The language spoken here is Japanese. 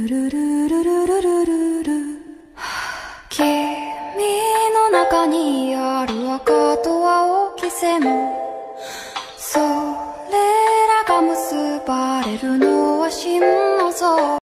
ルルルルルルルル君の中にある赤と青き線それらが結ばれるのは心の臓